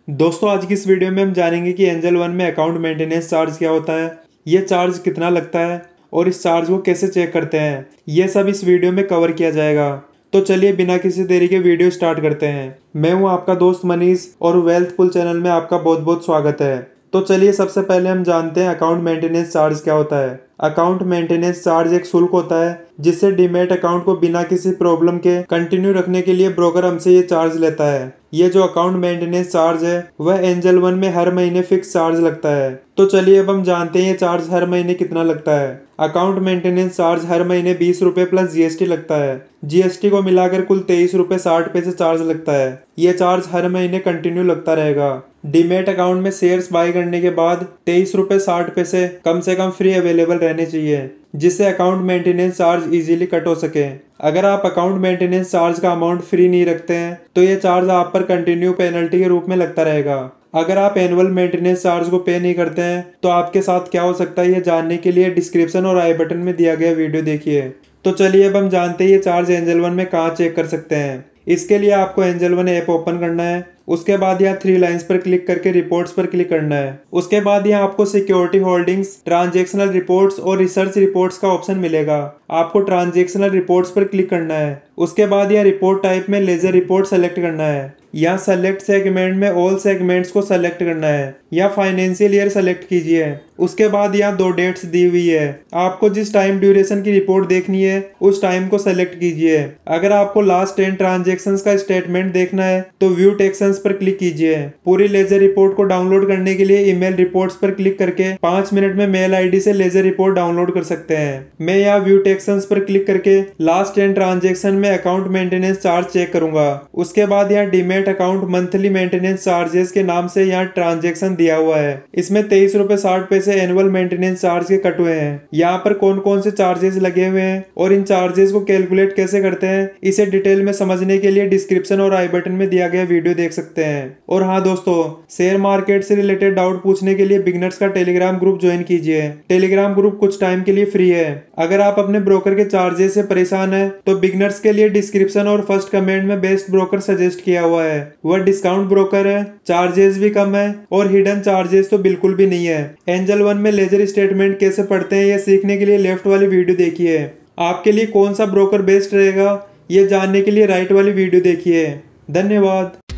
दोस्तों आज की इस वीडियो में हम जानेंगे कि एंजल वन में अकाउंट मेंटेनेंस चार्ज क्या होता है, ये चार्ज कितना लगता है और इस चार्ज को कैसे चेक करते हैं, ये सब इस वीडियो में कवर किया जाएगा। तो चलिए बिना किसी देरी के वीडियो स्टार्ट करते हैं। मैं हूं आपका दोस्त मनीष और वेल्थ पुल चैनल में आपका बहुत बहुत स्वागत है। तो चलिए सबसे पहले हम जानते हैं अकाउंट मेंटेनेंस चार्ज क्या होता है। अकाउंट मेंटेनेंस चार्ज एक शुल्क होता है जिससे डीमैट अकाउंट को बिना किसी प्रॉब्लम के कंटिन्यू रखने के लिए ब्रोकर हमसे ये चार्ज लेता है। ये जो अकाउंट मेंटेनेंस चार्ज है वह एंजल वन में हर महीने फिक्स चार्ज लगता है। तो चलिए अब हम जानते हैं ये चार्ज हर महीने कितना लगता है। अकाउंट मेंटेनेंस चार्ज हर महीने 20 रुपए प्लस जीएसटी लगता है। जीएसटी को मिलाकर कुल 23 रुपए 60 पैसे चार्ज लगता है। ये चार्ज हर महीने कंटिन्यू लगता रहेगा। डीमैट अकाउंट में शेयर्स बाय करने के बाद 23 रुपए 60 पैसे कम से कम फ्री अवेलेबल रहने चाहिए, जिससे account maintenance charge easily cut हो सके। अगर आप अकाउंट मेंटेनेंस चार्ज का अमाउंट फ्री नहीं रखते हैं तो ये चार्ज आप पर कंटिन्यू पेनल्टी के रूप में लगता रहेगा। अगर आप एनुअल मेंटेनेंस चार्ज को पे नहीं करते हैं तो आपके साथ क्या हो सकता है, ये जानने के लिए डिस्क्रिप्शन और आई बटन में दिया गया वीडियो देखिए। तो चलिए अब हम जानते हैं ये चार्ज एंजल वन में कहाँ चेक कर सकते हैं। इसके लिए आपको एंजल वन ऐप ओपन करना है। उसके बाद यहाँ 3 लाइंस पर क्लिक करके रिपोर्ट्स पर क्लिक करना है। उसके बाद यहाँ आपको सिक्योरिटी होल्डिंग्स, ट्रांजैक्शनल रिपोर्ट्स और रिसर्च रिपोर्ट्स का ऑप्शन मिलेगा। आपको ट्रांजैक्शनल रिपोर्ट्स पर क्लिक करना है। उसके बाद यहाँ रिपोर्ट टाइप में लेजर रिपोर्ट सेलेक्ट करना है। यहाँ सेलेक्ट सेगमेंट में ऑल सेगमेंट्स को सेलेक्ट करना है। यहाँ फाइनेंशियल ईयर सेलेक्ट कीजिए। उसके बाद यहाँ 2 डेट्स दी हुई है। आपको जिस टाइम ड्यूरेशन की रिपोर्ट देखनी है उस टाइम को सेलेक्ट कीजिए। अगर आपको लास्ट 10 ट्रांजेक्शन्स का स्टेटमेंट देखना है तो व्यू टेक्शंस पर क्लिक कीजिए। पूरी लेजर रिपोर्ट को डाउनलोड करने के लिए ईमेल रिपोर्ट्स पर क्लिक करके 5 मिनट में मेल आईडी से लेजर रिपोर्ट डाउनलोड कर सकते हैं। मैं यहाँ व्यू टेक्शंस पर क्लिक करके लास्ट 10 ट्रांजेक्शन में अकाउंट मेंटेनेंस चार्ज चेक करूंगा। उसके बाद यहाँ demat account monthly maintenance charges के नाम से यहाँ ट्रांजेक्शन दिया हुआ है। इसमें 23 रुपए 60 पैसे एनुअल मेंटेनेंस चार्ज के कट हुए हैं। यहाँ पर कौन कौन से चार्जेस लगे हुए हैं और इन चार्जेस को कैलकुलेट कैसे करते हैं इसे डिटेल में समझने के लिए डिस्क्रिप्शन और आई बटन में दिया गया वीडियो देख सकते हैं। और हाँ दोस्तों, शेयर मार्केट से रिलेटेड डाउट पूछने के लिए बिगनर्स का टेलीग्राम ग्रुप ज्वाइन कीजिए। टेलीग्राम ग्रुप कुछ टाइम के लिए फ्री है। अगर आप अपने ब्रोकर के चार्जेस से परेशान है तो बिगनर्स के लिए डिस्क्रिप्शन और फर्स्ट कमेंट में बेस्ट ब्रोकर सजेस्ट किया हुआ है। वह डिस्काउंट ब्रोकर है, चार्जेस भी कम है और हिडन चार्जेस तो बिल्कुल भी नहीं है। एंजल वन में लेजर स्टेटमेंट कैसे पढ़ते हैं यह सीखने के लिए लेफ्ट वाली वीडियो देखिए। आपके लिए कौन सा ब्रोकर बेस्ट रहेगा ये जानने के लिए राइट वाली वीडियो देखिए। धन्यवाद।